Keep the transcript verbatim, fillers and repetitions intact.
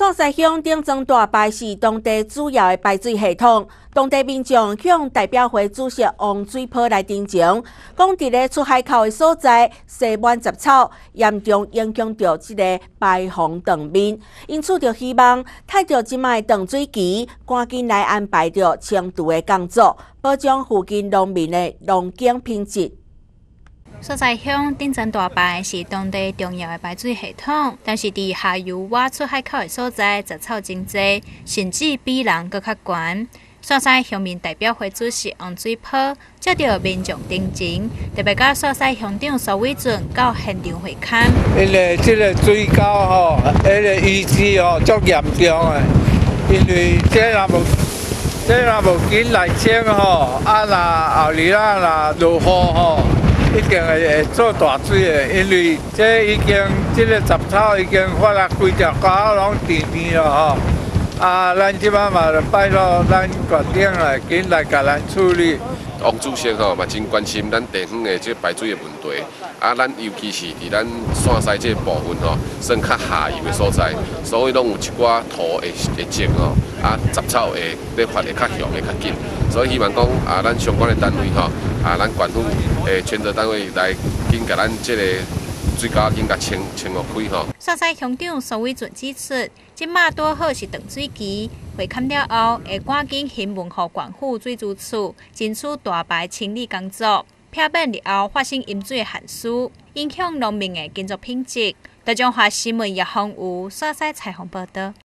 索赛乡顶庄大排是当地主要的排水系统，当地民众向代表会主席王水波来陈情，讲伫咧出海口的所在塞满杂草，严重影响到即个排洪断面，因此就希望趁着即卖断水期，赶紧来安排着清除的工作，保障附近农民的农耕品质。 索赛乡顶庄大排是当地重要的排水系统，但是伫下游外出海口的所在杂草真多，甚至比人搁较悬。索赛乡民代表会主席王水波接到民众陈情，特别甲索赛乡长苏伟俊到现场会勘。 因为这个水沟吼，迄个淤积吼足严重的，因为这若无这若无紧来清吼，啊若后日啊若落雨吼。 一定会做大水的，因为这已经这个杂草已经发了规条沟拢甜甜了吼。啊，咱即摆嘛拜托咱县长来紧来甲咱处理。 王主席吼嘛真关心咱地方的这排水的问题，啊，咱尤其是伫咱线西这部分吼，算较下游的所在，所以拢有一寡土会会积吼，啊，杂草会咧发会较凶会较紧，所以希望讲啊，咱相关的单位吼，啊，咱县府诶权责单位来紧甲咱这个水沟紧甲清清互开吼。 索赛乡长苏伟俊指出，即马拄好是断水期，会勘了后会赶紧询问互县府水资处，争取大排清理工作，避免日后发生淹水的憾事，影响农民的耕作品质。台中华新闻叶宏武索赛采访报道。